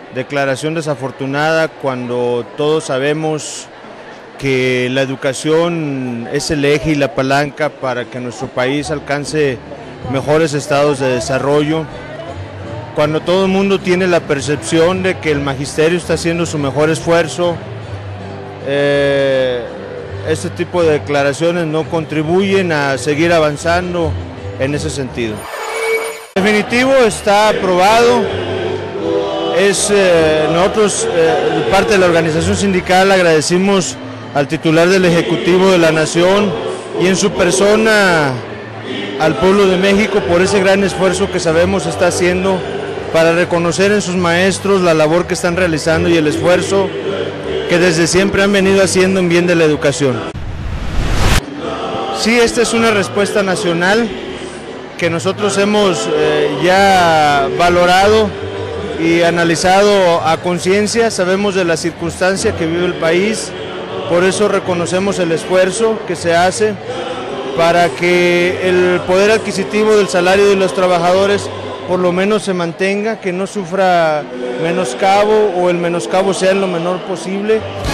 declaración desafortunada cuando todos sabemos que la educación es el eje y la palanca para que nuestro país alcance mejores estados de desarrollo, cuando todo el mundo tiene la percepción de que el magisterio está haciendo su mejor esfuerzo. Este tipo de declaraciones no contribuyen a seguir avanzando en ese sentido. En definitivo está aprobado. Nosotros, parte de la organización sindical, agradecimos al titular del Ejecutivo de la Nación y en su persona al pueblo de México por ese gran esfuerzo que sabemos está haciendo para reconocer en sus maestros la labor que están realizando y el esfuerzo que desde siempre han venido haciendo en bien de la educación. Sí, esta es una respuesta nacional que nosotros hemos ya valorado y analizado a conciencia. Sabemos de la circunstancia que vive el país, por eso reconocemos el esfuerzo que se hace para que el poder adquisitivo del salario de los trabajadores por lo menos se mantenga, que no sufra menoscabo o el menoscabo sea en lo menor posible.